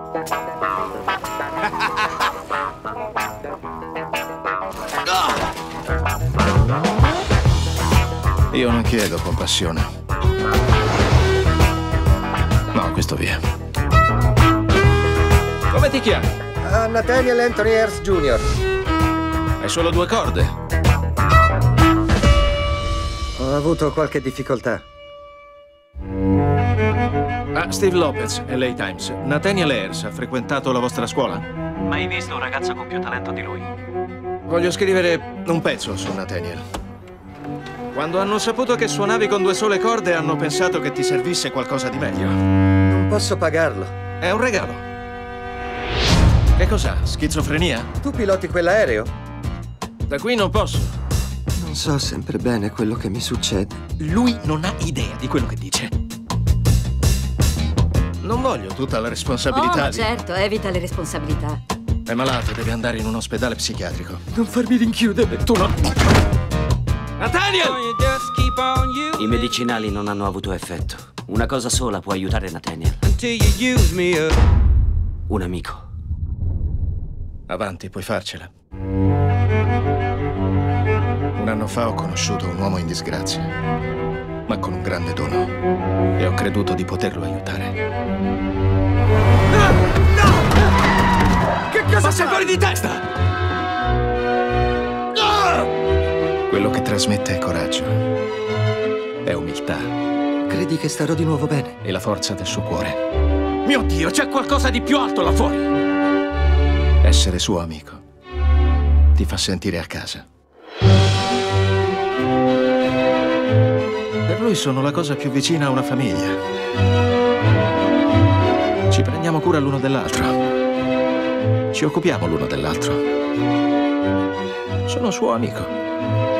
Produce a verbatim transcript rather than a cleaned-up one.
Io non chiedo compassione. No, questo via. Come ti chiami? Uh, Nathaniel Anthony Ayers Junior Hai solo due corde. Ho avuto qualche difficoltà. Ah, Steve Lopez, L A Times. Nathaniel Ayers ha frequentato la vostra scuola? Mai visto un ragazzo con più talento di lui? Voglio scrivere un pezzo su Nathaniel. Quando hanno saputo che suonavi con due sole corde, hanno pensato che ti servisse qualcosa di meglio. Non posso pagarlo. È un regalo. Che cos'ha? Schizofrenia? Tu piloti quell'aereo? Da qui non posso. Non so sempre bene quello che mi succede. Lui non ha idea di quello che dice. Non voglio tutta la responsabilità Oh, di... certo, evita le responsabilità. È malato, deve andare in un ospedale psichiatrico. Non farmi rinchiudere. Tu no... Nathaniel! I medicinali non hanno avuto effetto. Una cosa sola può aiutare Nathaniel. Un amico. Avanti, puoi farcela. Un anno fa ho conosciuto un uomo in disgrazia, ma con un grande dono. E ho creduto di poterlo aiutare. No! No! Che cosa Ma sei fuori di testa! No! Quello che trasmette è coraggio, è umiltà. Credi che starò di nuovo bene? E la forza del suo cuore. Mio Dio, c'è qualcosa di più alto là fuori! Essere suo amico ti fa sentire a casa. Per lui sono la cosa più vicina a una famiglia. Ci prendiamo cura l'uno dell'altro. Ci occupiamo l'uno dell'altro. Sono suo amico.